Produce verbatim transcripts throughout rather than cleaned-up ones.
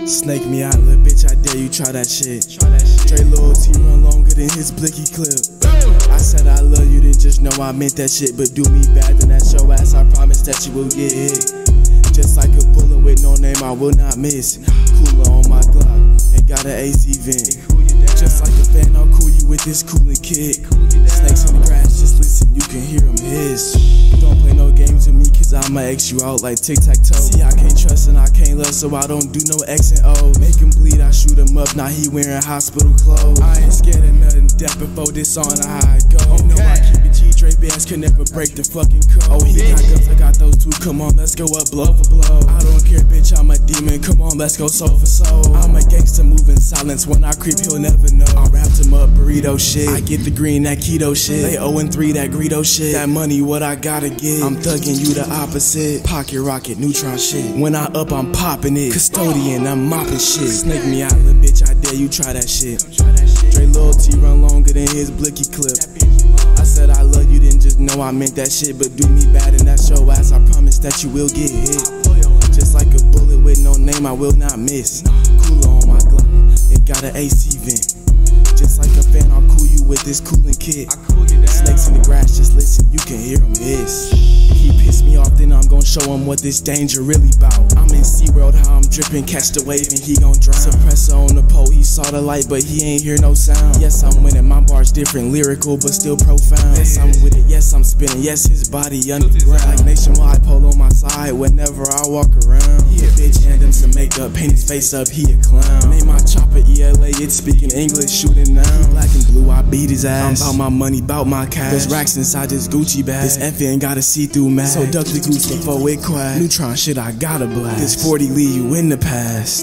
Snake me out, little bitch, I dare you try that shit. Straight loyalty run longer than his blicky clip. I said I love you, then just know I meant that shit. But do me bad, then that's your ass, I promise that you will get hit. Just like a bullet with no name, I will not miss. Cooler on my Glock, and got an A C vent. Just like a fan, I'll cool you with this cooling kick. Snakes in the grass, just listen, you can hear them hiss. Don't play no games with me, cause I'ma X you out like tic-tac-toe. See, I can't trust and I can't love, so I don't do no X and O. Make him bleed, I shoot him up, now he wearing hospital clothes. I ain't scared of nothing, death before this on how it go. You know I keep it G, Dre bands can never break the fucking code. Oh, he got guns, I got those two, come on, let's go up blow for blow. I don't care, bitch, I'm a demon, come on, let's go soul for soul. I'm a gangster moving silence, when I creep, he'll never know. I wrapped him up, burrito shit, I get the green, that keto shit. They oh and three, that Greedo shit. That money, what I gotta get. I'm thugging you the opposite. Pocket rocket, neutron shit. When I up, I'm popping it. Custodian, I'm mopping shit. Snake me out, little bitch, I dare you try that shit. Straight loyalty run longer than his blicky clip. I said I love you, then just know I meant that shit. But do me bad and that's your ass, I promise that you will get hit. Just like a bullet with no name, I will not miss. Cooler on my Glock, it got an A C vent. Just like a fan, I'll cool you with this cooling kit. Snakes in the grass, just listen, you can hear them hiss. He pissed me off, then I'm gon' show him what this danger really bout. I'm in SeaWorld, how I'm dripping, catch the wave and he gon' drown. Suppressor on the pole, he saw the light, but he ain't hear no sound. Yes, I'm winning, my bar's different, lyrical, but still profound. Yes, I'm with it, yes, I'm spinning, yes, his body underground. Like nationwide, pole on my side, whenever I walk around. He a bitch, hand him some makeup, paint his face up, he a clown. Name my chopper E L A, it's speaking English, shooting now. He black and blue, I beat his ass. I'm bout my money, bout my cash. There's racks inside this Gucci bag. This F ain't got a see-through mag. So duck the goose before it quack. Neutron shit, I gotta blast. This forty leave you in the past.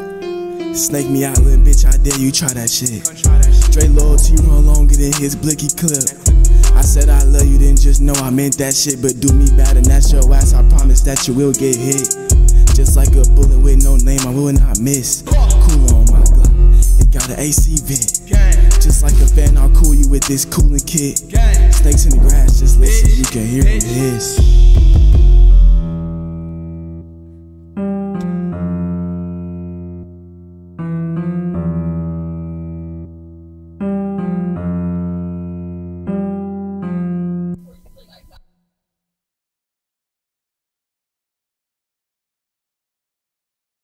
Snake me out, little bitch, I dare you try that shit. Straight loyalty run longer than his blicky clip. I said I love you, then just know I meant that shit. But do me bad and that's your ass, I promise that you will get hit. Just like a bullet with no name, I will not miss. Cooler on my Glock, it got an A C vent. Just like a fan, I'll cool you with this cooling kit. Snakes in the grass, just listen, you can hear them hiss.